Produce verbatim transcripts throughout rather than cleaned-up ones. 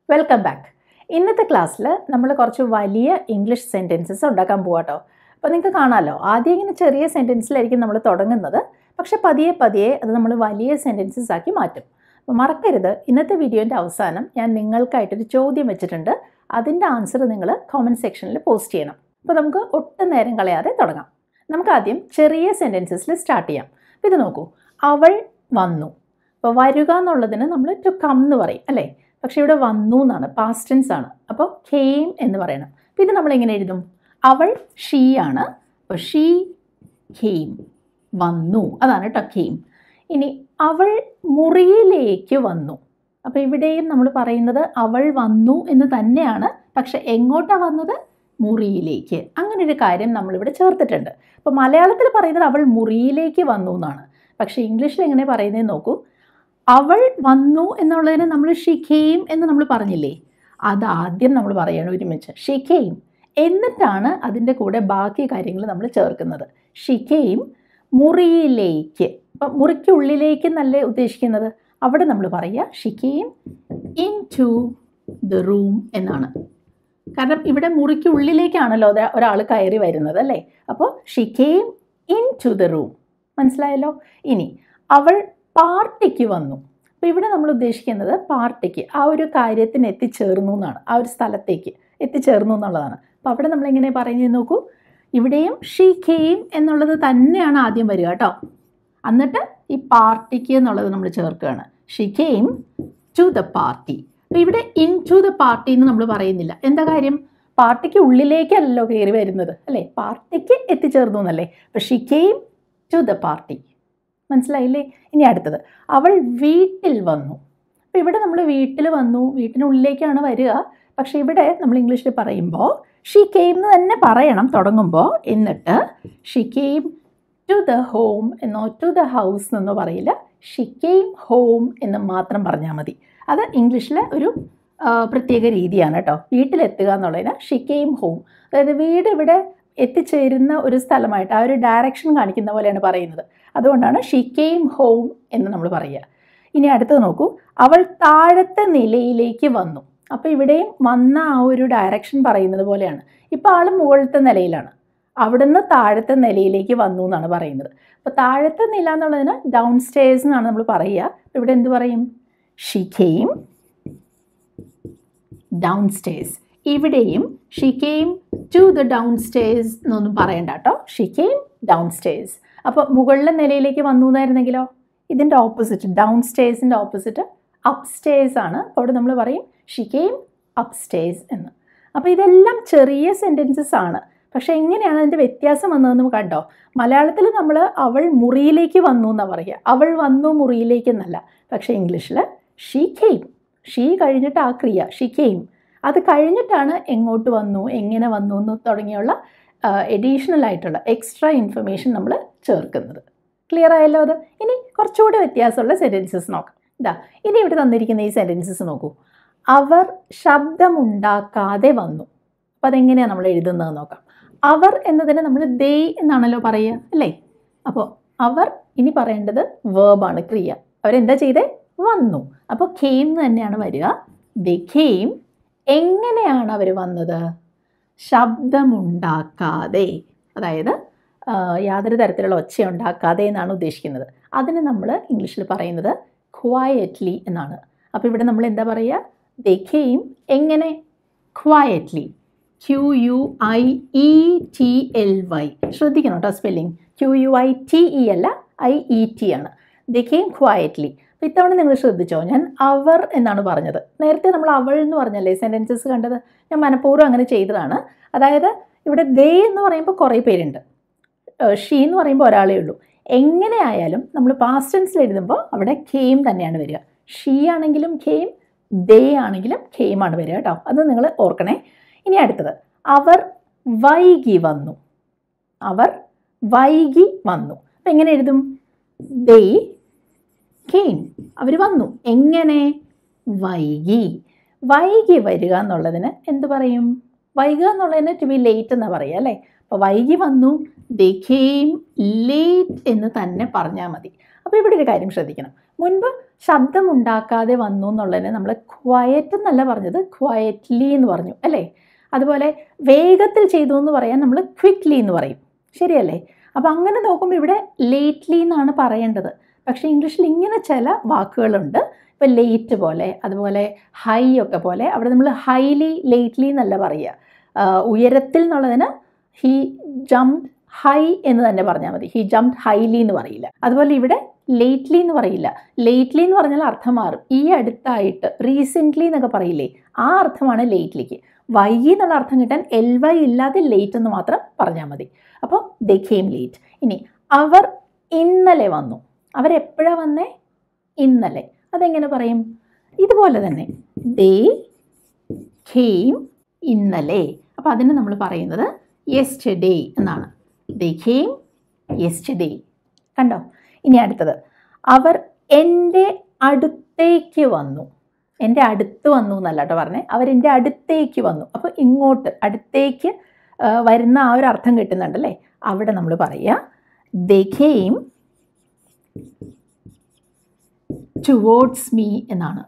Welcome back. ഇന്നത്തെ ക്ലാസ്സിൽ നമ്മൾ കുറച്ച് വലിയ ഇംഗ്ലീഷ് സെൻറ്റൻസസ് ഉണ്ടാക്കാൻ പോകാട്ടോ. അപ്പോൾ നിങ്ങൾക്ക് കാണാമല്ലോ, ആദ്യം ഇങ്ങനെ ചെറിയ സെൻറ്റൻസിലായിരിക്കും നമ്മൾ തുടങ്ങുന്നത്, പക്ഷെ പതിയെ പതിയെ അത് നമ്മൾ വലിയ സെൻറ്റൻസസ് ആക്കി മാറ്റും. അപ്പോൾ മറക്കരുത്, ഇന്നത്തെ വീഡിയോൻ്റെ അവസാനം ഞാൻ നിങ്ങൾക്കായിട്ടൊരു ചോദ്യം വെച്ചിട്ടുണ്ട്. അതിൻ്റെ ആൻസർ നിങ്ങൾ കോമൻറ്റ് സെക്ഷനിൽ പോസ്റ്റ് ചെയ്യണം. അപ്പോൾ നമുക്ക് ഒട്ടും നേരം കളയാതെ തുടങ്ങാം. നമുക്ക് ആദ്യം ചെറിയ സെൻറ്റൻസസിൽ സ്റ്റാർട്ട് ചെയ്യാം. അപ്പോൾ ഇത് നോക്കൂ, അവൾ വന്നു. അപ്പോൾ വരിക എന്നുള്ളതിന് നമ്മൾ ടു കം എന്ന് പറയും അല്ലേ, പക്ഷേ ഇവിടെ വന്നു എന്നാണ്, പാസ്റ്റ് ടെൻസ് ആണ്. അപ്പോൾ കെയിം എന്ന് പറയണം. അപ്പോൾ ഇത് നമ്മളെങ്ങനെ എഴുതും? അവൾ ഷീ ആണ്, അപ്പോൾ ഷീ കെയിം, വന്നു, അതാണ് കേട്ടോ കെയിം. ഇനി അവൾ മുറിയിലേക്ക് വന്നു. അപ്പോൾ ഇവിടെയും നമ്മൾ പറയുന്നത് അവൾ വന്നു എന്ന് തന്നെയാണ്, പക്ഷെ എങ്ങോട്ടാണ് വന്നത്? മുറിയിലേക്ക്. അങ്ങനെ ഒരു കാര്യം നമ്മളിവിടെ ചേർത്തിട്ടുണ്ട്. അപ്പോൾ മലയാളത്തിൽ പറയുന്നത് അവൾ മുറിയിലേക്ക് വന്നു എന്നാണ്, പക്ഷേ ഇംഗ്ലീഷിൽ എങ്ങനെ പറയുന്നത് നോക്കൂ. അവൾ വന്നു എന്നുള്ളതിന് നമ്മൾ ഷീ കെയിം എന്ന് നമ്മൾ പറഞ്ഞില്ലേ, അതാദ്യം നമ്മൾ പറയണം ഒരുമിച്ച്, ഷീ കെയിം. എന്നിട്ടാണ് അതിൻ്റെ കൂടെ ബാക്കി കാര്യങ്ങൾ നമ്മൾ ചേർക്കുന്നത്. ഷീ കെയിം മുറിയിലേക്ക്. അപ്പം മുറിക്കുള്ളിലേക്ക് എന്നല്ലേ ഉദ്ദേശിക്കുന്നത്, അവിടെ നമ്മൾ പറയുക she came in to the room എന്നാണ്. കാരണം ഇവിടെ മുറിക്കുള്ളിലേക്കാണല്ലോ ഒരാൾ കയറി വരുന്നത് അല്ലേ. അപ്പോൾ she came in to the room. മനസ്സിലായല്ലോ. ഇനി അവൾ പാർട്ടിക്ക് വന്നു. അപ്പോൾ ഇവിടെ നമ്മൾ ഉദ്ദേശിക്കുന്നത് പാർട്ടിക്ക്, ആ ഒരു കാര്യത്തിന് എത്തിച്ചേർന്നു എന്നാണ്, ആ ഒരു സ്ഥലത്തേക്ക് എത്തിച്ചേർന്നു എന്നുള്ളതാണ്. അപ്പോൾ അവിടെ നമ്മളെങ്ങനെ പറയുന്നത് നോക്കൂ, ഇവിടെയും ഷീ കെയിം എന്നുള്ളത് തന്നെയാണ് ആദ്യം വരിക കേട്ടോ. എന്നിട്ട് ഈ പാർട്ടിക്ക് എന്നുള്ളത് നമ്മൾ ചേർക്കുകയാണ്, she came to the party. അപ്പോൾ ഇവിടെ ഇൻ ടു ദ പാർട്ടി എന്ന് നമ്മൾ പറയുന്നില്ല. എന്താ കാര്യം? പാർട്ടിക്ക് ഉള്ളിലേക്കല്ലോ കയറി വരുന്നത് അല്ലേ, പാർട്ടിക്ക് എത്തിച്ചേർന്നു എന്നല്ലേ. അപ്പോൾ she came to the party. മനസ്സിലായില്ലേ? ഇനി അടുത്തത്, അവൾ വീട്ടിൽ വന്നു. അപ്പോൾ ഇവിടെ നമ്മൾ വീട്ടിൽ വന്നു, വീട്ടിനുള്ളിലേക്കാണ് വരിക, പക്ഷേ ഇവിടെ നമ്മൾ ഇംഗ്ലീഷിൽ പറയുമ്പോൾ ഷീ കെയിം എന്ന് തന്നെ പറയണം തുടങ്ങുമ്പോൾ. എന്നിട്ട് she came to the home എന്നോ ടു ദ ഹൗസ് എന്നോ പറയില്ല, ഷീ കെയിം ഹോം എന്ന് മാത്രം പറഞ്ഞാൽ മതി. അത് ഇംഗ്ലീഷിലെ ഒരു പ്രത്യേക രീതിയാണ് കേട്ടോ. വീട്ടിലെത്തുക എന്നുള്ളതിന് ഷീ കെയിം ഹോം, അതായത് വീട് ഇവിടെ എത്തിച്ചേരുന്ന ഒരു സ്ഥലമായിട്ട് ആ ഒരു ഡയറക്ഷൻ കാണിക്കുന്ന പോലെയാണ് പറയുന്നത്. അതുകൊണ്ടാണ് ഷീ കെയിം ഹോം എന്ന് നമ്മൾ പറയുക. ഇനി അടുത്തത് നോക്കൂ, അവൾ താഴത്തെ നിലയിലേക്ക് വന്നു. അപ്പോൾ ഇവിടെയും വന്ന ആ ഒരു ഡയറക്ഷൻ പറയുന്നത് പോലെയാണ്. ഇപ്പോൾ ആൾ മുകളിലത്തെ നിലയിലാണ്, അവിടുന്ന് താഴത്തെ നിലയിലേക്ക് വന്നു എന്നാണ് പറയുന്നത്. അപ്പോൾ താഴത്തെ നില എന്നുള്ളതിന് ഡൗൺ സ്റ്റേഴ്സ് എന്നാണ് നമ്മൾ പറയുക. ഇവിടെ എന്ത് പറയും? She came downstairs. ഇവിടെയും she came to the downstairs എന്നൊന്നും പറയണ്ട കേട്ടോ, ഷീ കെയിം ഡൗൺ സ്റ്റേഴ്സ്. അപ്പോൾ മുകളിലെ നിലയിലേക്ക് വന്നു എന്നായിരുന്നെങ്കിലോ, ഇതിൻ്റെ ഓപ്പോസിറ്റ്, ഡൗൺ സ്റ്റേഴ്സിൻ്റെ ഓപ്പോസിറ്റ് അപ്പ് സ്റ്റേഴ്സ് ആണ്. അപ്പോൾ അവിടെ നമ്മൾ പറയും ഷീ കെയിം അപ്പ് സ്റ്റേഴ്സ് എന്ന്. അപ്പോൾ ഇതെല്ലാം ചെറിയ സെൻറ്റൻസസ് ആണ്, പക്ഷേ എങ്ങനെയാണ് അതിൻ്റെ വ്യത്യാസം വന്നതെന്ന് കണ്ടോ? മലയാളത്തിൽ നമ്മൾ അവൾ മുറിയിലേക്ക് വന്നു എന്നാണ് പറയുക, അവൾ വന്നു മുറിയിലേക്ക് എന്നല്ല. പക്ഷേ ഇംഗ്ലീഷിൽ ഷീ കെയിം, ഷീ കഴിഞ്ഞിട്ട് ആ ക്രിയ ഷീ കെയിം, അത് കഴിഞ്ഞിട്ടാണ് എങ്ങോട്ട് വന്നു, എങ്ങനെ വന്നു എന്ന് തുടങ്ങിയുള്ള എഡീഷണൽ ആയിട്ടുള്ള എക്സ്ട്രാ ഇൻഫർമേഷൻ നമ്മൾ ചേർക്കുന്നത്. ക്ലിയർ ആയല്ലോ അത്? ഇനി കുറച്ചുകൂടി വ്യത്യാസമുള്ള സെൻറ്റൻസസ് നോക്കാം. ഇതാ, ഇനി ഇവിടെ തന്നിരിക്കുന്ന ഈ സെൻറ്റൻസസ് നോക്കൂ. അവർ ശബ്ദമുണ്ടാക്കാതെ വന്നു. അപ്പോൾ അതെങ്ങനെയാണ് നമ്മൾ എഴുതുന്നത് നോക്കാം. അവർ എന്നതിന് നമ്മൾ ദേ എന്നാണല്ലോ പറയുക അല്ലേ. അപ്പോൾ അവർ, ഇനി പറയേണ്ടത് വേർബാണ്, ക്രിയ. അവരെന്താ ചെയ്തേ? വന്നു. അപ്പോൾ കെയിം എന്ന് തന്നെയാണ് വരിക. They came. എങ്ങനെയാണ് അവർ വന്നത്? ശബ്ദമുണ്ടാക്കാതെ, അതായത് യാതൊരു തരത്തിലുള്ള ഒച്ച ഉണ്ടാക്കാതെ എന്നാണ് ഉദ്ദേശിക്കുന്നത്. അതിന് നമ്മൾ ഇംഗ്ലീഷിൽ പറയുന്നത് ക്വയറ്റ്ലി എന്നാണ്. അപ്പോൾ ഇവിടെ നമ്മൾ എന്താ പറയുക? ദേ കെയിം എങ്ങനെ? Quietly. Q U I E T L Y. ശ്രദ്ധിക്കണം കേട്ടോ spelling. Q U I T E അല്ല, ഐ ഇ ടി ആണ്. They came quietly. അപ്പോൾ ഇത്തവണ നിങ്ങൾ ശ്രദ്ധിച്ചോ, ഞാൻ അവർ എന്നാണ് പറഞ്ഞത്. നേരത്തെ നമ്മൾ അവൾ എന്ന് പറഞ്ഞല്ലേ സെൻറ്റൻസസ് കണ്ടത്, ഞാൻ മനഃപൂർവ്വം അങ്ങനെ ചെയ്തതാണ്. അതായത് ഇവിടെ ദേ എന്ന് പറയുമ്പോൾ കുറേ പേരുണ്ട്, ഷീ എന്ന് പറയുമ്പോൾ ഒരാളേ ഉള്ളൂ. എങ്ങനെ ആയാലും നമ്മൾ പാസ്റ്റ് ടെൻസിൽ എഴുതുമ്പോൾ അവിടെ കെയിം തന്നെയാണ് വരിക. ഷീ ആണെങ്കിലും കെയിം, ദേ ആണെങ്കിലും കെയിം ആണ് വരിക കേട്ടോ, അത് നിങ്ങൾ ഓർക്കണേ. ഇനി അടുത്തത്, അവർ വൈകി വന്നു. അവർ വൈകി വന്നു. അപ്പം എങ്ങനെ എഴുതും? They came. അവർ വന്നു. എങ്ങനെ? വൈകി. വൈകി വരിക എന്നുള്ളതിന് എന്ത് പറയും? വൈകുക എന്നുള്ളതിന് ടു ബി ലേറ്റ് എന്നാണ് പറയുക അല്ലേ. അപ്പോൾ വൈകി വന്നു, ദേ കെയിം ലേറ്റ് എന്ന് തന്നെ പറഞ്ഞാൽ മതി. അപ്പോൾ ഇവിടെ ഒരു കാര്യം ശ്രദ്ധിക്കണം. മുൻപ് ശബ്ദമുണ്ടാക്കാതെ വന്നു എന്നുള്ളതിനെ നമ്മൾ ക്വയറ്റ് എന്നല്ല പറഞ്ഞത്, ക്വയറ്റ്ലി എന്ന് പറഞ്ഞു അല്ലേ. അതുപോലെ വേഗത്തിൽ ചെയ്തു എന്ന് പറയാൻ നമ്മൾ ക്വിക്ക്ലി എന്ന് പറയും, ശരിയല്ലേ. അപ്പോൾ അങ്ങനെ നോക്കുമ്പോൾ ഇവിടെ ലേറ്റ്ലി എന്നാണ് പറയേണ്ടത്. പക്ഷേ ഇംഗ്ലീഷിൽ ഇങ്ങനെ ചില വാക്കുകളുണ്ട്. ഇപ്പോൾ ലേറ്റ് പോലെ, അതുപോലെ ഹൈ ഒക്കെ പോലെ, അവിടെ നമ്മൾ ഹൈലി ലേറ്റ്ലി എന്നല്ല പറയുക. ഉയരത്തിൽ എന്നുള്ളതിന് ഹി ജംപ് ഹൈ എന്ന് തന്നെ പറഞ്ഞാൽ മതി, ഹി ജംപ് ഹൈലി എന്ന് പറയില്ല. അതുപോലെ ഇവിടെ ലേറ്റ്ലി എന്ന് പറയില്ല. ലേറ്റ്ലി എന്ന് പറഞ്ഞാൽ അർത്ഥം മാറും. ഈ അടുത്തായിട്ട്, റീസെൻ്റ്ലി എന്നൊക്കെ പറയില്ലേ, ആ അർത്ഥമാണ് ലേറ്റ്ലിക്ക്. വൈകി എന്നുള്ള അർത്ഥം കിട്ടാൻ എൽ വൈ ഇല്ലാതെ ലേറ്റ് എന്ന് മാത്രം പറഞ്ഞാൽ മതി. അപ്പോൾ ദേ കെയിം ലേറ്റ്. ഇനി അവർ ഇന്നലെ വന്നു. അവരെപ്പോഴാണ് വന്നേ? ഇന്നലെ. അതെങ്ങനെ പറയും? ഇതുപോലെ തന്നെ ദേ കെയിം ഇന്നലെ. അപ്പോൾ അതിന് നമ്മൾ പറയുന്നത് യെസ്റ്റർഡേ എന്നാണ്. They came yesterday. കണ്ടോ? ഇനി അടുത്തത്, അവർ എൻ്റെ അടുത്തേക്ക് വന്നു. എൻ്റെ അടുത്ത് വന്നു എന്നല്ല കേട്ടോ പറഞ്ഞേ, അവരെൻ്റെ അടുത്തേക്ക് വന്നു. അപ്പോൾ ഇങ്ങോട്ട് അടുത്തേക്ക് വരുന്ന ആ ഒരു അർത്ഥം കിട്ടുന്നുണ്ടല്ലേ. അവിടെ നമ്മൾ പറയുക ദേ കെയിം ടുവേർഡ്സ് മീ എന്നാണ്.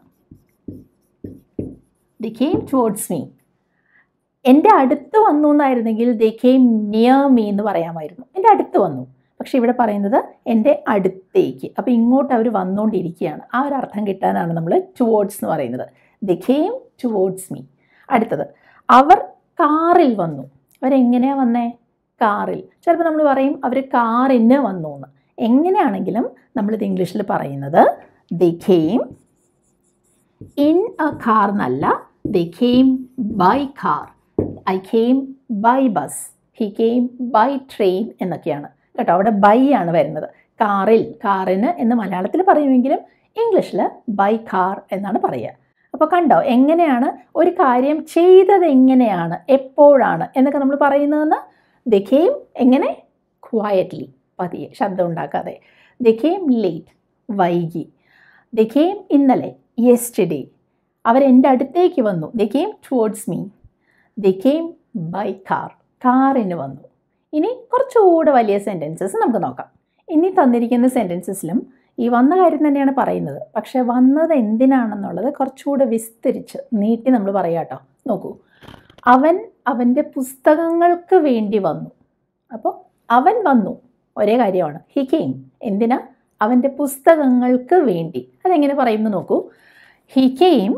They came towards me. എൻ്റെ അടുത്ത് വന്നു എന്നായിരുന്നെങ്കിൽ ദേ കെയിം നിയർ മീ എന്ന് പറയാമായിരുന്നു. എൻ്റെ അടുത്ത് വന്നു. പക്ഷേ ഇവിടെ പറയുന്നത് എൻ്റെ അടുത്തേക്ക്. അപ്പോൾ ഇങ്ങോട്ട് അവർ വന്നുകൊണ്ടിരിക്കുകയാണ്. ആ ഒരു അർത്ഥം കിട്ടാനാണ് നമ്മൾ ടുവേർഡ്സ് എന്ന് പറയുന്നത്. They came towards me. അടുത്തത്, അവർ കാറിൽ വന്നു. അവരെങ്ങനെയാണ് വന്നേ? കാറിൽ. ചിലപ്പോൾ നമ്മൾ പറയും അവർ കാറിന് വന്നു എന്ന്. എങ്ങനെയാണെങ്കിലും നമ്മളിത് ഇംഗ്ലീഷിൽ പറയുന്നത് they came in a car എന്നല്ല, they came by car. I came by bus, he came by train എന്നൊക്കെയാണ് കേട്ടോ. അവിടെ ബൈ ആണ് വരുന്നത്. കാറിൽ, കാറിന് എന്ന് മലയാളത്തിൽ പറയുമെങ്കിലും ഇംഗ്ലീഷിൽ ബൈ കാർ എന്നാണ് പറയുക. അപ്പോൾ കണ്ടോ എങ്ങനെയാണ് ഒരു കാര്യം ചെയ്തത്, എങ്ങനെയാണ്, എപ്പോഴാണ് എന്നൊക്കെ നമ്മൾ പറയുന്നതെന്ന്. ദേ കെയിം എങ്ങനെ? ക്വയറ്റ്ലി, പതിയെ, ശബ്ദം ഉണ്ടാക്കാതെ. ദേ കെയിം ലേറ്റ്, വൈകി. ദേ കെയിം ഇന്നലെ, യെസ്റ്റർഡേ. അവരെൻ്റെ അടുത്തേക്ക് വന്നു. They came towards me. They came by car, കാറിന് വന്നു. ഇനി കുറച്ചുകൂടെ വലിയ സെൻറ്റൻസസ് നമുക്ക് നോക്കാം. ഇനി തന്നിരിക്കുന്ന സെൻറ്റൻസസിലും ഈ വന്ന കാര്യം തന്നെയാണ് പറയുന്നത്. പക്ഷേ വന്നത് എന്തിനാണെന്നുള്ളത് കുറച്ചുകൂടെ വിസ്തരിച്ച് നീട്ടി നമ്മൾ പറയാം കേട്ടോ. നോക്കൂ, അവൻ അവൻ്റെ പുസ്തകങ്ങൾക്ക് വേണ്ടി വന്നു. അപ്പോൾ അവൻ വന്നു, ഒരേ കാര്യമാണ്. ഹി കെയിം എന്തിനാ? അവൻ്റെ പുസ്തകങ്ങൾക്ക് വേണ്ടി. അതെങ്ങനെ പറയുമെന്ന് നോക്കൂ. ഹി കെയിം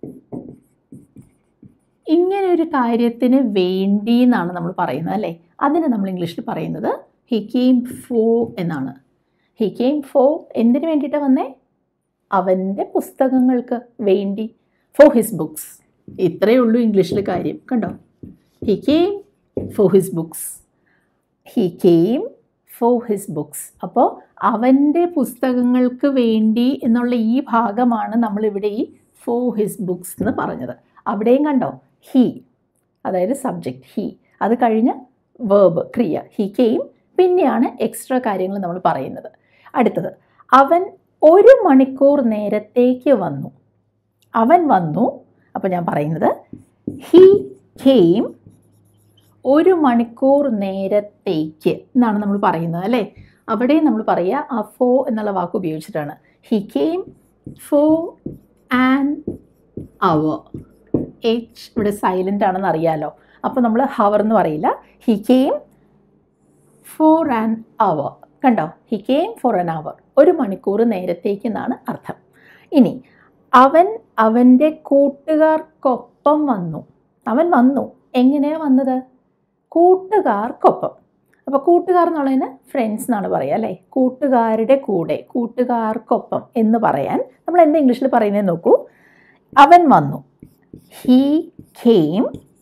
ഇങ്ങനെ ഒരു കാര്യത്തിന് വേണ്ടി എന്നാണ് നമ്മൾ പറയുന്നത് അല്ലേ. അതിന് നമ്മൾ ഇംഗ്ലീഷിൽ പറയുന്നത് ഹി കെയിം ഫോർ എന്നാണ്. ഹി കെയിം ഫോർ എന്തിനു വേണ്ടിയിട്ടാണ് വന്നേ? അവൻ്റെ പുസ്തകങ്ങൾക്ക് വേണ്ടി. For his books. ഇത്രയേ ഉള്ളൂ ഇംഗ്ലീഷിൽ കാര്യം. കണ്ടോ? He came for his books. He came for his books. അപ്പോൾ അവൻ്റെ പുസ്തകങ്ങൾക്ക് വേണ്ടി എന്നുള്ള ഈ ഭാഗമാണ് നമ്മളിവിടെ ഈ ഫോർ ഹിസ് ബുക്സ് എന്ന് പറഞ്ഞത്. അവിടെയും കണ്ടോ ഹി, അതായത് സബ്ജക്റ്റ് ഹി, അത് കഴിഞ്ഞ് വേർബ് ക്രിയ ഹി കെയിം, പിന്നെയാണ് എക്സ്ട്രാ കാര്യങ്ങൾ നമ്മൾ പറയുന്നത്. അടുത്തത്, അവൻ ഒരു മണിക്കൂർ നേരത്തേക്ക് വന്നു. അവൻ വന്നു. അപ്പോൾ ഞാൻ പറയുന്നത് ഹി കെയിം ഒരു മണിക്കൂർ നേരത്തേക്ക് എന്നാണ് നമ്മൾ പറയുന്നത് അല്ലേ. അവിടെ നമ്മൾ പറയുക ആ ഫോ എന്നുള്ള വാക്ക് ഉപയോഗിച്ചിട്ടാണ്. He came for an hour. H ഇവിടെ സൈലൻ്റ് ആണെന്ന് അറിയാലോ. അപ്പോൾ നമ്മൾ ഹവർ എന്ന് പറയില്ല. He came for an hour. കണ്ടോ? He came for an hour, ഒരു മണിക്കൂർ നേരത്തേക്ക് എന്നാണ് അർത്ഥം. ഇനി അവൻ അവൻ്റെ കൂട്ടുകാർക്കൊപ്പം വന്നു. അവൻ വന്നു. എങ്ങനെയാണ് വന്നത്? കൂട്ടുകാർക്കൊപ്പം. അപ്പോൾ കൂട്ടുകാർ എന്നുള്ളതിന് ഫ്രണ്ട്സ് എന്നാണ് പറയുക അല്ലേ. കൂട്ടുകാരുടെ കൂടെ, കൂട്ടുകാർക്കൊപ്പം എന്ന് പറയാൻ നമ്മൾ എന്താ ഇംഗ്ലീഷിൽ പറയുന്നത് നോക്കൂ. അവൻ വന്നു. He came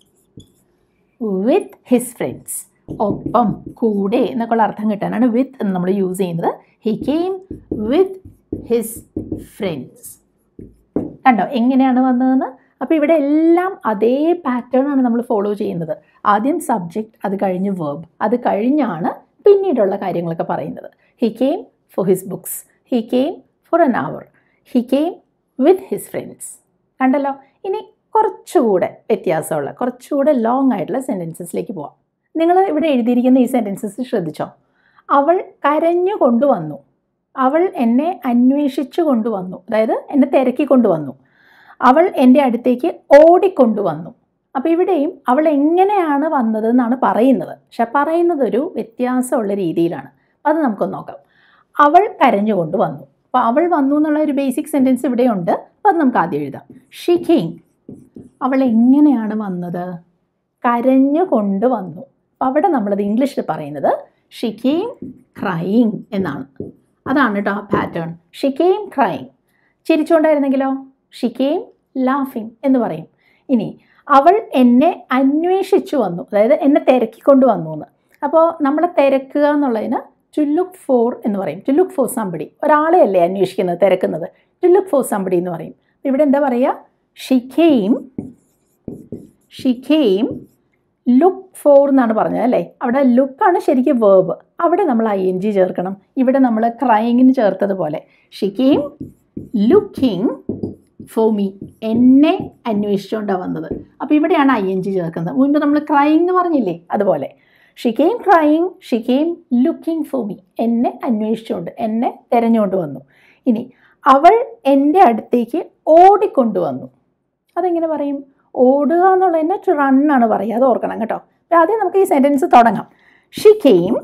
with his friends. ഒപ്പം, കൂടെ എന്നൊക്കെയുള്ള അർത്ഥം കിട്ടാനാണ് വിത്ത് എന്ന് നമ്മൾ യൂസ് ചെയ്യുന്നത്. He came with his friends. കണ്ടോ എങ്ങനെയാണ് വന്നതെന്ന്? അപ്പോൾ ഇവിടെ എല്ലാം അതേ പാറ്റേൺ ആണ് നമ്മൾ ഫോളോ ചെയ്യുന്നത്. ആദ്യം സബ്ജക്റ്റ്, അത് കഴിഞ്ഞ് വേർബ്, അത് കഴിഞ്ഞാണ് പിന്നീടുള്ള കാര്യങ്ങളൊക്കെ പറയുന്നത്. He came for his books. He came for an hour. He came with his friends. കണ്ടല്ലോ. ഇനി കുറച്ചുകൂടെ വ്യത്യാസമുള്ള, കുറച്ചുകൂടെ ലോങ് ആയിട്ടുള്ള സെൻറ്റൻസസിലേക്ക് പോവാം. നിങ്ങൾ ഇവിടെ എഴുതിയിരിക്കുന്ന ഈ സെൻറ്റൻസസ് ശ്രദ്ധിച്ചോ. അവൾ കരഞ്ഞു കൊണ്ടുവന്നു. അവൾ എന്നെ അന്വേഷിച്ചു കൊണ്ടുവന്നു, അതായത് എന്നെ തിരക്കി കൊണ്ടുവന്നു. അവൾ എൻ്റെ അടുത്തേക്ക് ഓടിക്കൊണ്ടുവന്നു. അപ്പോൾ ഇവിടെയും അവൾ എങ്ങനെയാണ് വന്നത് എന്നാണ് പറയുന്നത്, പക്ഷെ പറയുന്നത് ഒരു വ്യത്യാസമുള്ള രീതിയിലാണ്. അത് നമുക്കൊന്ന് നോക്കാം. അവൾ കരഞ്ഞുകൊണ്ട് വന്നു. അപ്പോൾ അവൾ വന്നു എന്നുള്ള ഒരു ബേസിക് സെൻറ്റൻസ് ഇവിടെയുണ്ട്. അപ്പോൾ അത് നമുക്ക് ആദ്യം എഴുതാം. She came. അവൾ എങ്ങനെയാണ് വന്നത്? കരഞ്ഞുകൊണ്ട് വന്നു. അപ്പോൾ അവിടെ നമ്മളത് ഇംഗ്ലീഷിൽ പറയുന്നത് ഷീ കെയിം ക്രൈയിങ് എന്നാണ്. അതാണ് കേട്ടോ ആ പാറ്റേൺ. She came crying. ചിരിച്ചുകൊണ്ടായിരുന്നെങ്കിലോ ഷീ കെയിം ലാഫിങ് എന്ന് പറയും. ഇനി അവൾ എന്നെ അന്വേഷിച്ചു വന്നു, അതായത് എന്നെ തിരക്കിക്കൊണ്ട് വന്നു എന്ന്. അപ്പോൾ നമ്മളെ തിരക്കുക എന്നുള്ളതിന് ടു ലുക്ക് ഫോർ എന്ന് പറയും. ടു ലുക്ക് ഫോർ സംബഡി, ഒരാളെ അല്ലേ അന്വേഷിക്കുന്നത്, തിരക്കുന്നത്. ടു ലുക്ക് ഫോർ സംബഡി എന്ന് പറയും. ഇവിടെ എന്താ പറയുക? She came she came look for എന്നാണ് പറഞ്ഞത് അല്ലേ. അവിടെ ലുക്കാണ് ശരിക്കും വേർബ്. അവിടെ നമ്മൾ ഐ എൻ ജി ചേർക്കണം. ഇവിടെ നമ്മൾ ക്രൈയിങ്ങിന് ചേർത്തതുപോലെ she came looking for me. എന്നെ അന്വേഷിച്ചുകൊണ്ടാണ് വന്നത്. അപ്പോൾ ഇവിടെയാണ് ഐ എൻ ജി ചേർക്കുന്നത്. മുൻപ് നമ്മൾ ക്രൈയിങ് എന്ന് പറഞ്ഞില്ലേ, അതുപോലെ she came crying, she came looking for me. എന്നെ അന്വേഷിച്ചുകൊണ്ട്, എന്നെ തിരഞ്ഞുകൊണ്ട് വന്നു. ഇനി അവൾ എൻ്റെ അടുത്തേക്ക് ഓടിക്കൊണ്ടുവന്നു. അതെങ്ങനെ പറയും? ഓടുക എന്നുള്ളതിന് ടു റൺ ആണ് പറയുക, അത് ഓർക്കണം കേട്ടോ. അപ്പോൾ ആദ്യം നമുക്ക് ഈ സെൻറ്റൻസ് തുടങ്ങാം. ഷീ കെയിം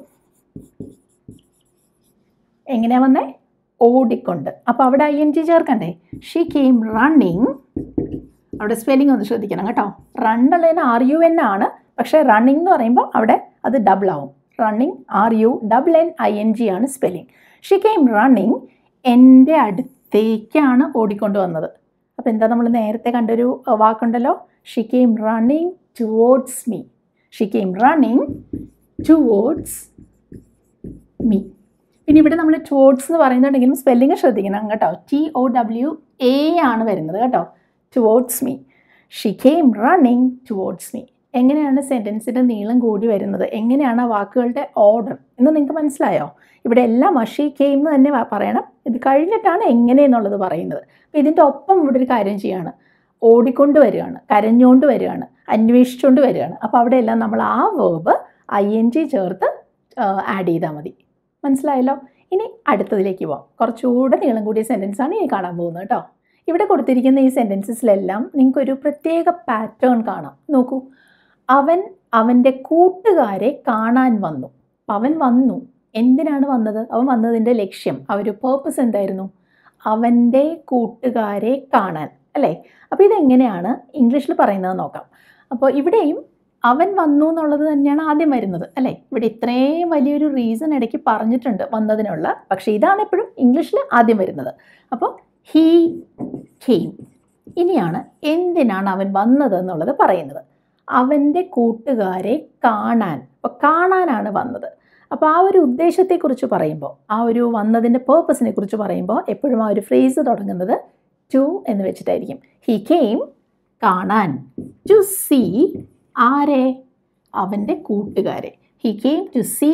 എങ്ങനെയാണ് വന്നേ? ഓടിക്കൊണ്ട്. അപ്പോൾ അവിടെ ഐ എൻ ജി ചേർക്കണ്ടേ? She came running. അവിടെ സ്പെല്ലിംഗ് ഒന്ന് ശ്രദ്ധിക്കണം കേട്ടോ. റൺ ഉള്ളതിന് ആർ യു എൻ ആണ്, പക്ഷേ റണ്ണിങ് എന്ന് പറയുമ്പോൾ അവിടെ അത് ഡബിൾ ആവും. Running R U double N I N G ആണ് സ്പെല്ലിംഗ്. ഷീ കെയിം റണ്ണിങ്, എൻ്റെ അടുത്തേക്കാണ് ഓടിക്കൊണ്ട് വന്നത്. അപ്പോൾ എന്താ നമ്മൾ നേരത്തെ കണ്ടൊരു വാക്കുണ്ടല്ലോ, she came running towards me. She came running towards me. പിന്നെ ഇവിടെ നമ്മൾ ടുവേർഡ്സ് എന്ന് പറയുന്നുണ്ടെങ്കിലും സ്പെല്ലിങ് ശ്രദ്ധിക്കണം കേട്ടോ. ടി ഒ ഡബ്ല്യു എ ആണ് വരുന്നത് കേട്ടോ. Towards me. She came running towards me. എങ്ങനെയാണ് സെൻറ്റൻസിൻ്റെ നീളം കൂടി വരുന്നത്, എങ്ങനെയാണ് ആ വാക്കുകളുടെ ഓർഡർ എന്ന് നിങ്ങൾക്ക് മനസ്സിലായോ? ഇവിടെ എല്ലാം ഷീ കെയിം എന്ന് തന്നെ പറയണം. ഇത് കഴിഞ്ഞിട്ടാണ് എങ്ങനെയെന്നുള്ളത് പറയുന്നത്. അപ്പോൾ ഇതിൻ്റെ ഒപ്പം ഇവിടെ ഒരു കാര്യം ചെയ്യാണ്, ഓടിക്കൊണ്ട് വരികയാണ്, കരഞ്ഞുകൊണ്ട് വരികയാണ്, അന്വേഷിച്ചുകൊണ്ട് വരികയാണ്. അപ്പോൾ അവിടെ എല്ലാം നമ്മൾ ആ വേർബ് ഐ എൻ ജി ചേർത്ത് ആഡ് ചെയ്താൽ മതി. മനസ്സിലായല്ലോ? ഇനി അടുത്തതിലേക്ക് പോവാം. കുറച്ചുകൂടെ നീളം കൂടിയ സെൻറ്റൻസാണ് ഇനി കാണാൻ പോകുന്നത് കേട്ടോ. ഇവിടെ കൊടുത്തിരിക്കുന്ന ഈ സെൻറ്റൻസസിലെല്ലാം നിങ്ങൾക്കൊരു പ്രത്യേക പാറ്റേൺ കാണാം. നോക്കൂ, അവൻ അവൻ്റെ കൂട്ടുകാരെ കാണാൻ വന്നു. അവൻ വന്നു. എന്തിനാണ് വന്നത്? അവൻ വന്നതിൻ്റെ ലക്ഷ്യം, ആ ഒരു പേർപ്പസ് എന്തായിരുന്നു? അവൻ്റെ കൂട്ടുകാരെ കാണാൻ അല്ലേ. അപ്പോൾ ഇതെങ്ങനെയാണ് ഇംഗ്ലീഷിൽ പറയുന്നത് നോക്കാം. അപ്പോൾ ഇവിടെയും അവൻ വന്നു എന്നുള്ളത് തന്നെയാണ് ആദ്യം വരുന്നത് അല്ലേ. ഇവിടെ ഇത്രയും വലിയൊരു റീസൺ ഇടയ്ക്ക് പറഞ്ഞിട്ടുണ്ട് വന്നതിനുള്ള, പക്ഷേ ഇതാണ് എപ്പോഴും ഇംഗ്ലീഷിൽ ആദ്യം വരുന്നത്. അപ്പോൾ ഹീ കെയിം. ഇനിയാണ് എന്തിനാണ് അവൻ വന്നത് എന്നുള്ളത് പറയുന്നത്. അവൻ്റെ കൂട്ടുകാരെ കാണാൻ. അപ്പോൾ കാണാനാണ് വന്നത്. അപ്പോൾ ആ ഒരു ഉദ്ദേശത്തെക്കുറിച്ച് പറയുമ്പോൾ, ആ ഒരു വന്നതിൻ്റെ പേർപ്പസിനെ കുറിച്ച് പറയുമ്പോൾ എപ്പോഴും ആ ഒരു ഫ്രേസ് തുടങ്ങുന്നത് ടു എന്ന് വെച്ചിട്ടായിരിക്കും. ഹി കെയിം കാണാൻ. ടു സീ ആരെ? അവൻ്റെ കൂട്ടുകാരെ. He came to see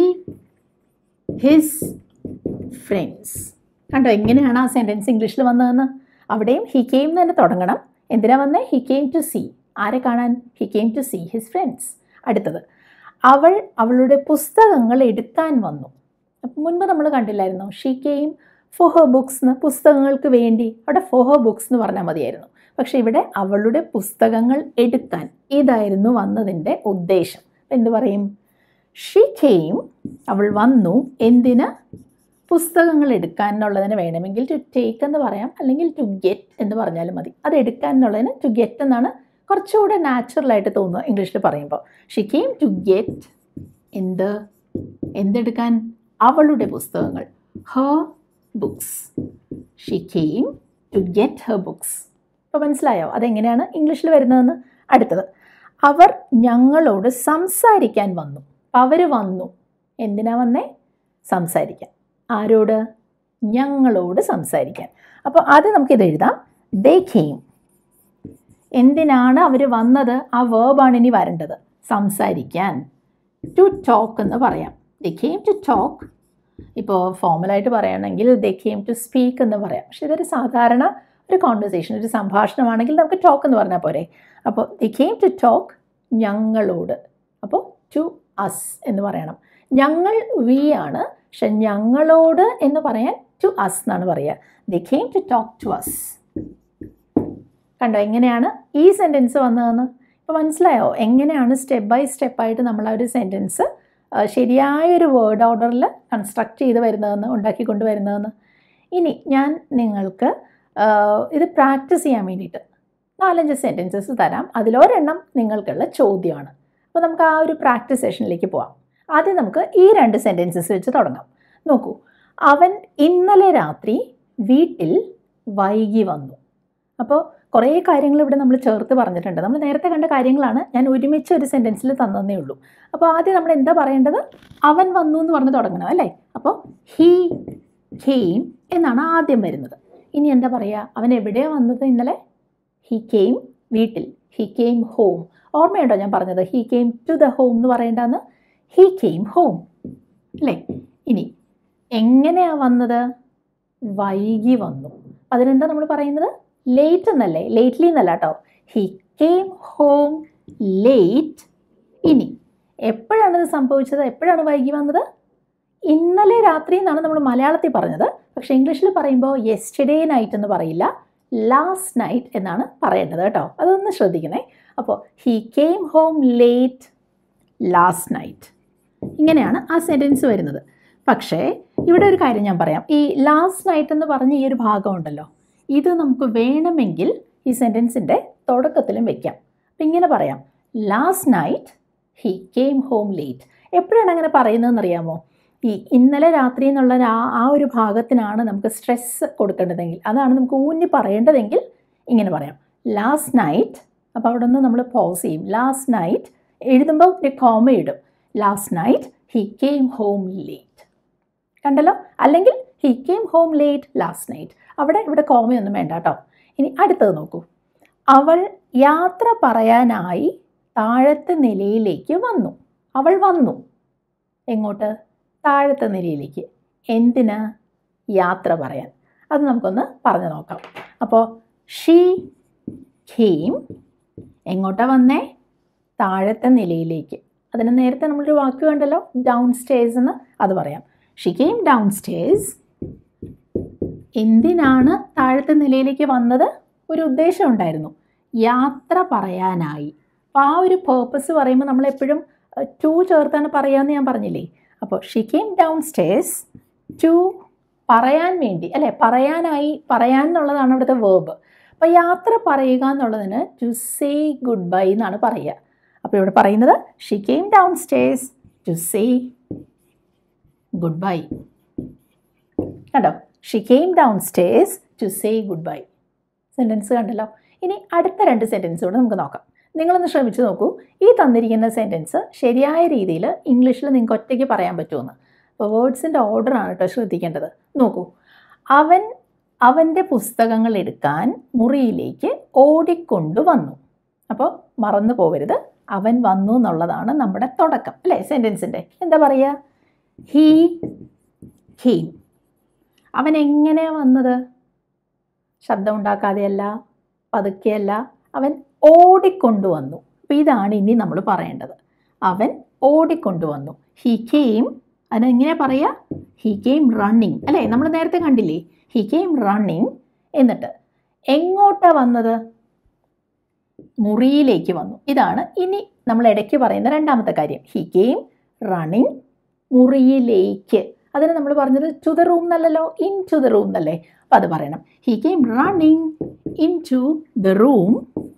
his friends. കണ്ടോ എങ്ങനെയാണ് ആ സെൻറ്റൻസ് ഇംഗ്ലീഷിൽ വന്നതെന്ന്? അവിടെയും ഹി കെയിം തന്നെ തുടങ്ങണം. എന്തിനാ വന്നേ? He came to see. ആരെ കാണാൻ? He came to see his friends. അടുത്തത്, അവൾ അവളുടെ പുസ്തകങ്ങൾ എടുക്കാൻ വന്നു. അപ്പം മുൻപ് നമ്മൾ കണ്ടില്ലായിരുന്നു she came for her books എന്ന്, പുസ്തകങ്ങൾക്ക് വേണ്ടി. അവിടെ ഫോർ ഹർ ബുക്സ് എന്ന് പറഞ്ഞാൽ മതിയായിരുന്നു. പക്ഷേ ഇവിടെ അവളുടെ പുസ്തകങ്ങൾ എടുക്കാൻ, ഇതായിരുന്നു വന്നതിൻ്റെ ഉദ്ദേശം. എന്ത് പറയും? ഷീ കെയിം, അവൾ വന്നു. എന്തിന്? പുസ്തകങ്ങൾ എടുക്കാൻ എന്നുള്ളതിന് വേണമെങ്കിൽ ടു ടേക്ക് എന്ന് പറയാം, അല്ലെങ്കിൽ ടു ഗെറ്റ് എന്ന് പറഞ്ഞാലും മതി. അത് എടുക്കാൻ എന്നുള്ളതിന് ടു ഗെറ്റ് എന്നാണ് കുറച്ചുകൂടെ നാച്ചുറലായിട്ട് തോന്നുക ഇംഗ്ലീഷിൽ പറയുമ്പോൾ. ഷീ കെയിം ടു ഗെറ്റ് എന്ത്? എന്തെടുക്കാൻ? അവളുടെ പുസ്തകങ്ങൾ. Her books. She came to get her books. അപ്പോൾ മനസ്സിലായോ അതെങ്ങനെയാണ് ഇംഗ്ലീഷിൽ വരുന്നതെന്ന്? അടുത്തത്, അവർ ഞങ്ങളോട് സംസാരിക്കാൻ വന്നു. അവർ വന്നു. എന്തിനാ വന്നേ? സംസാരിക്കാൻ. ആരോട്? ഞങ്ങളോട് സംസാരിക്കാൻ. അപ്പോൾ ആദ്യം നമുക്കിത് എഴുതാം. They came. എന്തിനാണ് അവർ വന്നത്? ആ വേർബാണ് ഇനി വരേണ്ടത്. സംസാരിക്കാൻ. ടു ടോക്ക് എന്ന് പറയാം. They came to talk. ഇപ്പോൾ ഫോർമലായിട്ട് പറയുകയാണെങ്കിൽ ദേ കെയിം ടു സ്പീക്ക് എന്ന് പറയാം. പക്ഷേ ഇതൊരു സാധാരണ ഒരു കോൺവെർസേഷൻ, ഒരു സംഭാഷണമാണെങ്കിൽ നമുക്ക് ടോക്ക് എന്ന് പറഞ്ഞാൽ പോരെ. അപ്പോൾ ദേ കെയിം ടു ടോക്ക്, ഞങ്ങളോട്. അപ്പോൾ ടു അസ് എന്ന് പറയണം. ഞങ്ങൾ വി ആണ്, പക്ഷെ ഞങ്ങളോട് എന്ന് പറയാൻ ടു അസ് എന്നാണ് പറയുക. They came to talk to us. കണ്ടോ എങ്ങനെയാണ് ഈ സെൻറ്റൻസ് വന്നതെന്ന്? ഇപ്പോൾ മനസ്സിലായോ എങ്ങനെയാണ് സ്റ്റെപ്പ് ബൈ സ്റ്റെപ്പായിട്ട് നമ്മൾ ആ ഒരു സെൻറ്റൻസ് ശരിയായൊരു വേർഡ് ഓർഡറിൽ കൺസ്ട്രക്റ്റ് ചെയ്ത് വരുന്നതെന്ന്, ഉണ്ടാക്കിക്കൊണ്ട് വരുന്നതെന്ന്. ഇനി ഞാൻ നിങ്ങൾക്ക് ഇത് പ്രാക്ടീസ് ചെയ്യാൻ വേണ്ടിയിട്ട് നാലഞ്ച് സെൻറ്റൻസസ് തരാം. അതിലൊരെണ്ണം നിങ്ങൾക്കുള്ള ചോദ്യമാണ്. അപ്പോൾ നമുക്ക് ആ ഒരു പ്രാക്ടീസ് സെഷനിലേക്ക് പോവാം. ആദ്യം നമുക്ക് ഈ രണ്ട് സെൻറ്റൻസസ് വെച്ച് തുടങ്ങാം. നോക്കൂ, അവൻ ഇന്നലെ രാത്രി വീട്ടിൽ വൈകി വന്നു. അപ്പോൾ കുറേ കാര്യങ്ങൾ ഇവിടെ നമ്മൾ ചേർത്ത് പറഞ്ഞിട്ടുണ്ട്. നമ്മൾ നേരത്തെ കണ്ട കാര്യങ്ങളാണ് ഞാൻ ഒരുമിച്ച് ഒരു സെൻറ്റൻസിൽ തന്നതേ ഉള്ളൂ. അപ്പോൾ ആദ്യം നമ്മൾ എന്താ പറയേണ്ടത്? അവൻ വന്നു എന്ന് പറഞ്ഞ് തുടങ്ങണം അല്ലേ? അപ്പോൾ ഹീ കെയിം എന്നാണ് ആദ്യം വരുന്നത്. ഇനി എന്താ പറയുക? അവൻ എവിടെയാണ് വന്നത് ഇന്നലെ? ഹീ കെയിം വീട്ടിൽ. He came home. ഓർമ്മയുണ്ടോ ഞാൻ പറഞ്ഞത് he came to the home എന്ന് പറയേണ്ടെന്ന്? ഹീ കെയിം ഹോം അല്ലേ? ഇനി എങ്ങനെയാണ് വന്നത്? വൈകി വന്നു. അതിനെന്താ നമ്മൾ പറയുന്നത്? ലേറ്റ് എന്നല്ലേ? ലേറ്റ്ലി എന്നല്ല കേട്ടോ. He came home late. ഇനി എപ്പോഴാണിത് സംഭവിച്ചത്? എപ്പോഴാണ് വൈകി വന്നത്? ഇന്നലെ രാത്രി എന്നാണ് നമ്മൾ മലയാളത്തിൽ പറഞ്ഞത്. പക്ഷേ ഇംഗ്ലീഷിൽ പറയുമ്പോൾ യെസ്റ്റർഡേ നൈറ്റ് എന്ന് പറയില്ല, ലാസ്റ്റ് നൈറ്റ് എന്നാണ് പറയേണ്ടത് കേട്ടോ. അതൊന്ന് ശ്രദ്ധിക്കണേ. അപ്പോൾ he came home late last night. ഇങ്ങനെയാണ് ആ സെൻറ്റൻസ് വരുന്നത്. പക്ഷേ ഇവിടെ ഒരു കാര്യം ഞാൻ പറയാം. ഈ ലാസ്റ്റ് നൈറ്റ് എന്ന് പറഞ്ഞ ഈ ഒരു ഭാഗം ഉണ്ടല്ലോ, ഇത് നമുക്ക് വേണമെങ്കിൽ ഈ സെൻറ്റൻസിൻ്റെ തുടക്കത്തിലും വെക്കാം. അപ്പം ഇങ്ങനെ പറയാം, last night he came home late. എപ്പോഴാണ് അങ്ങനെ പറയുന്നതെന്ന് അറിയാമോ? ഈ ഇന്നലെ രാത്രി എന്നുള്ള ആ ആ ഒരു ഭാഗത്തിനാണ് നമുക്ക് സ്ട്രെസ് കൊടുക്കേണ്ടതെങ്കിൽ, അതാണ് നമുക്ക് ഊന്നി പറയേണ്ടതെങ്കിൽ ഇങ്ങനെ പറയാം, ലാസ്റ്റ് നൈറ്റ്. അപ്പോൾ അവിടെ നിന്ന് നമ്മൾ പോസ് ചെയ്യും. ലാസ്റ്റ് നൈറ്റ് എഴുതുമ്പോൾ ഒരു കോമ ഇടും. Last night he came home late. കണ്ടല്ലോ? അല്ലെങ്കിൽ he came home late last night. അവിടെ ഇവിടെ കോമയൊന്നും വേണ്ട കേട്ടോ. ഇനി അടുത്തത് നോക്കൂ. അവൾ യാത്ര പറയാനായി താഴത്തെ നിലയിലേക്ക് വന്നു. അവൾ വന്നു എങ്ങോട്ട്? താഴത്തെ നിലയിലേക്ക്. എന്തിന്? യാത്ര പറയാൻ. അത് നമുക്കൊന്ന് പറഞ്ഞു നോക്കാം. അപ്പോൾ ഷീ കെയിം എങ്ങോട്ടാണ് വന്നേ? താഴത്തെ നിലയിലേക്ക്. അതിന് നേരത്തെ നമ്മളൊരു വാക്ക് കണ്ടല്ലോ, ഡൗൺ സ്റ്റേഴ്സ് എന്ന്. അത് പറയാം. She came downstairs. എന്തിനാണ് താഴത്തെ നിലയിലേക്ക് വന്നത്? ഒരു ഉദ്ദേശം ഉണ്ടായിരുന്നു, യാത്ര പറയാനായി. അപ്പോൾ ആ ഒരു പേർപ്പസ് പറയുമ്പോൾ നമ്മളെപ്പോഴും ടു ചേർത്താണ് പറയാമെന്ന് ഞാൻ പറഞ്ഞില്ലേ? അപ്പോൾ she came downstairs to പറയാൻ വേണ്ടി അല്ലേ? പറയാനായി, പറയാൻ എന്നുള്ളതാണ് ഇവിടുത്തെ വേർബ്. അപ്പോൾ യാത്ര പറയുക എന്നുള്ളതിന് ടു സേ ഗുഡ് ബൈ എന്നാണ് പറയുക. അപ്പോൾ ഇവിടെ പറയുന്നത് she came downstairs to say goodbye. കണ്ടോ? She came downstairs to say goodbye. Sentence കണ്ടല്ലോ. ഇനി അടുത്ത രണ്ട് സെൻറ്റൻസ് കൂടെ നമുക്ക് നോക്കാം. നിങ്ങളൊന്ന് ശ്രമിച്ച് നോക്കൂ. ഈ തന്നിരിക്കുന്ന സെൻറ്റൻസ് ശരിയായ രീതിയിൽ ഇംഗ്ലീഷിൽ നിങ്ങൾക്ക് ഒറ്റയ്ക്ക് പറയാൻ പറ്റുമെന്ന്. അപ്പോൾ വേർഡ്സിൻ്റെ ഓർഡറാണ് കേട്ടോ ശ്രദ്ധിക്കേണ്ടത്. നോക്കൂ, അവൻ അവൻ്റെ പുസ്തകങ്ങൾ എടുക്കാൻ മുറിയിലേക്ക് ഓടിക്കൊണ്ടു വന്നു. അപ്പോൾ മറന്നു പോകരുത്, അവൻ വന്നു എന്നുള്ളതാണ് നമ്മുടെ തുടക്കം അല്ലേ സെൻറ്റൻസിൻ്റെ. എന്താ പറയുക? He came. അവൻ എങ്ങനെയാണ് വന്നത്? ശബ്ദം ഉണ്ടാക്കാതെയല്ല, പതുക്കെയല്ല, അവൻ ഓടിക്കൊണ്ടുവന്നു. അപ്പോൾ ഇതാണ് ഇനി നമ്മൾ പറയേണ്ടത്. അവൻ ഓടിക്കൊണ്ടുവന്നു. He came. അതിനെങ്ങനെയാണ് പറയുക? ഹി കെയിം റണ്ണിങ് അല്ലേ? നമ്മൾ നേരത്തെ കണ്ടില്ലേ? He came running. എന്നിട്ട് എങ്ങോട്ടാണ് വന്നത്? മുറിയിലേക്ക് വന്നു. ഇതാണ് ഇനി നമ്മൾ ഇടയ്ക്ക് പറയുന്ന രണ്ടാമത്തെ കാര്യം. ഹി കെയിം റണ്ണിങ് മുറിയിലേക്ക്. അതിന് നമ്മൾ പറഞ്ഞത് ടു ദ റൂം എന്നല്ലല്ലോ, ഇൻ ടു ദ റൂം എന്നല്ലേ? അപ്പോൾ അത് പറയണം. He came running in to the room.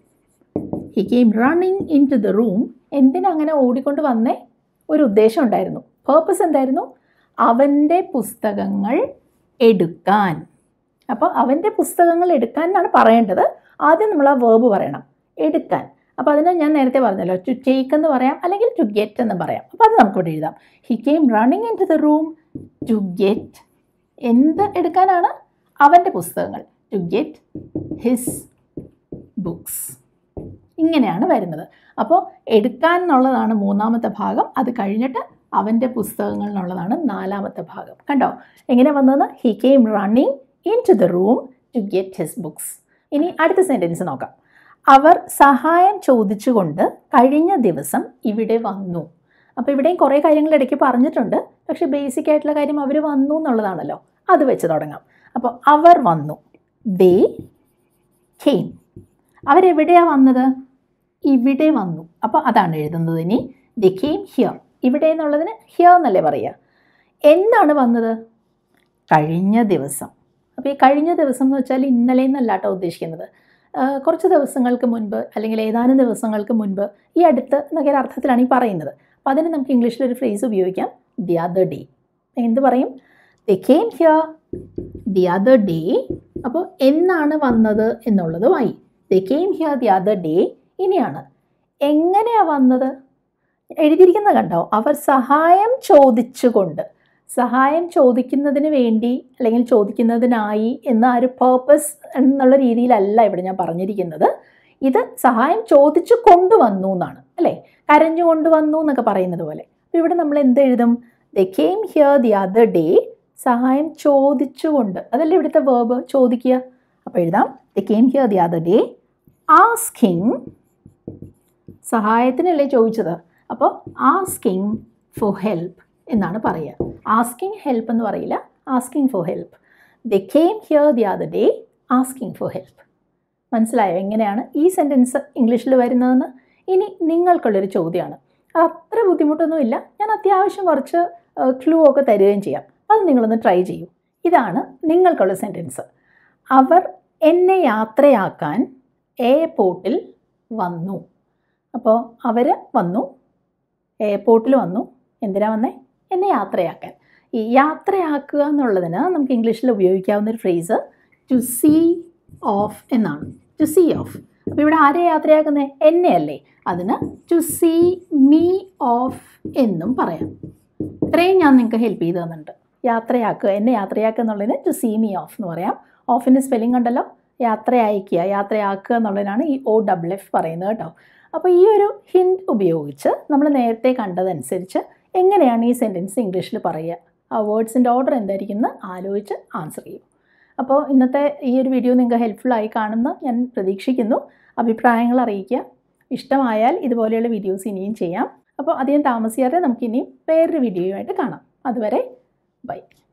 He came running in to the room. എന്തിനങ്ങനെ ഓടിക്കൊണ്ട് വന്നേ? ഒരു ഉദ്ദേശം ഉണ്ടായിരുന്നു. പേർപ്പസ് എന്തായിരുന്നു? അവൻ്റെ പുസ്തകങ്ങൾ എടുക്കാൻ. അപ്പോൾ അവൻ്റെ പുസ്തകങ്ങൾ എടുക്കാൻ എന്നാണ് പറയേണ്ടത്. ആദ്യം നമ്മൾ ആ വേർബ് പറയണം, എടുക്കാൻ. അപ്പോൾ അതിന് ഞാൻ നേരത്തെ പറഞ്ഞല്ലോ, ടു ടേക്ക് എന്ന് പറയാം, അല്ലെങ്കിൽ ടു ഗെറ്റ് എന്ന് പറയാം. അപ്പോൾ അത് നമുക്കിവിടെ എഴുതാം. He came running in to the room to get. എന്ത് എടുക്കാനാണ്? അവൻ്റെ പുസ്തകങ്ങൾ. To get his books. ഇങ്ങനെയാണ് വരുന്നത്. അപ്പോൾ എടുക്കാൻ എന്നുള്ളതാണ് മൂന്നാമത്തെ ഭാഗം. അത് കഴിഞ്ഞിട്ട് അവൻ്റെ പുസ്തകങ്ങൾ എന്നുള്ളതാണ് നാലാമത്തെ ഭാഗം. കണ്ടോ എങ്ങനെ വന്നതെന്ന്? He came running in to the room to get his books. ഇനി അടുത്ത സെൻറ്റൻസ് നോക്കാം. അവർ സഹായം ചോദിച്ചുകൊണ്ട് കഴിഞ്ഞ ദിവസം ഇവിടെ വന്നു. അപ്പോൾ ഇവിടെയും കുറേ കാര്യങ്ങൾ ഇടയ്ക്ക് പറഞ്ഞിട്ടുണ്ട്. പക്ഷേ ബേസിക് ആയിട്ടുള്ള കാര്യം അവർ വന്നു എന്നുള്ളതാണല്ലോ. അത് വെച്ച് തുടങ്ങാം. അപ്പോൾ അവർ വന്നു, ദേ കെയിം. അവരെവിടെയാണ് വന്നത്? ഇവിടെ വന്നു. അപ്പോൾ അതാണ് എഴുതുന്നത്. ഇനി ദേ കെയിം ഹിയർ. ഇവിടെ എന്നുള്ളതിന് ഹിയർ എന്നല്ലേ പറയുക. എന്നാണ് വന്നത്? കഴിഞ്ഞ ദിവസം. അപ്പോൾ ഈ കഴിഞ്ഞ ദിവസം എന്ന് വെച്ചാൽ ഇന്നലെ എന്നല്ല കേട്ടോ ഉദ്ദേശിക്കുന്നത്. കുറച്ച് ദിവസങ്ങൾക്ക് മുൻപ് അല്ലെങ്കിൽ ഏതാനും ദിവസങ്ങൾക്ക് മുൻപ്, ഈ അടുത്ത് എന്നൊക്കെ ഒരു അർത്ഥത്തിലാണ് ഈ പറയുന്നത്. അപ്പോൾ അതിന് നമുക്ക് ഇംഗ്ലീഷിലൊരു ഫ്രേസ് ഉപയോഗിക്കാം, ദി അതർ ഡേ. എന്ത് പറയും? They came here the other day. അപ്പോൾ എന്നാണ് വന്നത് എന്നുള്ളതുമായി. They came here the other day. ഇനിയാണ് എങ്ങനെയാണ് വന്നത്? എഴുതിയിരിക്കുന്നത് കണ്ടോ? അവർ സഹായം ചോദിച്ചുകൊണ്ട്, സഹായം ചോദിക്കുന്നതിന് വേണ്ടി അല്ലെങ്കിൽ ചോദിക്കുന്നതിനായി എന്ന ആ ഒരു പേർപ്പസ് എന്നുള്ള രീതിയിലല്ല ഇവിടെ ഞാൻ പറഞ്ഞിരിക്കുന്നത്. ഇത് സഹായം ചോദിച്ചു കൊണ്ടുവന്നു എന്നാണ്, അല്ലേ? കരഞ്ഞു കൊണ്ടുവന്നു എന്നൊക്കെ പറയുന്നത് പോലെ. അപ്പോൾ ഇവിടെ നമ്മൾ എന്ത് എഴുതും? They came here the other day. സഹായം ചോദിച്ചുകൊണ്ട്, അതല്ലേ ഇവിടുത്തെ വേർബ്, ചോദിക്കുക. അപ്പോൾ എഴുതാം they came here the other day asking. സഹായത്തിനല്ലേ ചോദിച്ചത്, അപ്പോൾ ആസ്കിങ് ഫോർ ഹെൽപ്പ് എന്നാണ് പറയുക. ആസ്കിങ് ഹെൽപ്പ് എന്ന് പറയില്ല, asking for help. They came here the other day asking for help. മനസ്സിലായോ എങ്ങനെയാണ് ഈ സെൻറ്റൻസ് ഇംഗ്ലീഷിൽ വരുന്നതെന്ന്? ഇനി നിങ്ങൾക്കുള്ളൊരു ചോദ്യമാണ്. അത്ര ബുദ്ധിമുട്ടൊന്നുമില്ല, ഞാൻ അത്യാവശ്യം കുറച്ച് ക്ലൂ ഒക്കെ തരുകയും ചെയ്യാം. അത് നിങ്ങളൊന്ന് ട്രൈ ചെയ്യൂ. ഇതാണ് നിങ്ങൾക്കുള്ള സെൻറ്റൻസ്. അവർ എന്നെ യാത്രയാക്കാൻ എയർപോർട്ടിൽ വന്നു. അപ്പോൾ അവർ വന്നു, എയർപോർട്ടിൽ വന്നു. എന്തിനാ വന്നേ? എന്നെ യാത്രയാക്കാൻ. ഈ യാത്രയാക്കുക എന്നുള്ളതിന് നമുക്ക് ഇംഗ്ലീഷിൽ ഉപയോഗിക്കാവുന്ന ഒരു ഫ്രേസ് ടു സീ ഓഫ് എന്നാണ്. To see off. അപ്പോൾ ഇവിടെ ആരെ യാത്രയാക്കുന്നത്? എന്നെ അല്ലേ? അതിന് ടു സീ മീ ഓഫ് എന്നും പറയാം. ഇത്രയും ഞാൻ നിങ്ങൾക്ക് ഹെൽപ്പ് ചെയ്ത് തന്നിട്ടുണ്ട്. യാത്രയാക്കുക, എന്നെ യാത്രയാക്കുക എന്നുള്ളതിന് ടു സീ മീ ഓഫ് എന്ന് പറയാം. ഓഫിൻ്റെ സ്പെല്ലിംഗ് ഉണ്ടല്ലോ, യാത്ര അയക്കുക, യാത്രയാക്കുക എന്നുള്ളതിനാണ് ഈ ഒ ഡബിൾ എഫ് പറയുന്നത് കേട്ടോ. അപ്പോൾ ഈ ഒരു ഹിൻറ്റ് ഉപയോഗിച്ച് നമ്മൾ നേരത്തെ കണ്ടതനുസരിച്ച് എങ്ങനെയാണ് ഈ സെൻറ്റൻസ് ഇംഗ്ലീഷിൽ പറയുക, ആ വേർഡ്സിൻ്റെ ഓർഡർ എന്തായിരിക്കും എന്ന് ആലോചിച്ച് ആൻസർ ചെയ്യും. അപ്പോൾ ഇന്നത്തെ ഈ ഒരു വീഡിയോ നിങ്ങൾക്ക് ഹെൽപ്ഫുള്ളായി കാണുമെന്ന് ഞാൻ പ്രതീക്ഷിക്കുന്നു. അഭിപ്രായങ്ങൾ അറിയിക്കുക. ഇഷ്ടമായാൽ ഇതുപോലെയുള്ള വീഡിയോസ് ഇനിയും ചെയ്യാം. അപ്പോൾ അധികം താമസിയാതെ നമുക്കിനിയും വേറൊരു വീഡിയോയുമായിട്ട് കാണാം. അതുവരെ ബൈ.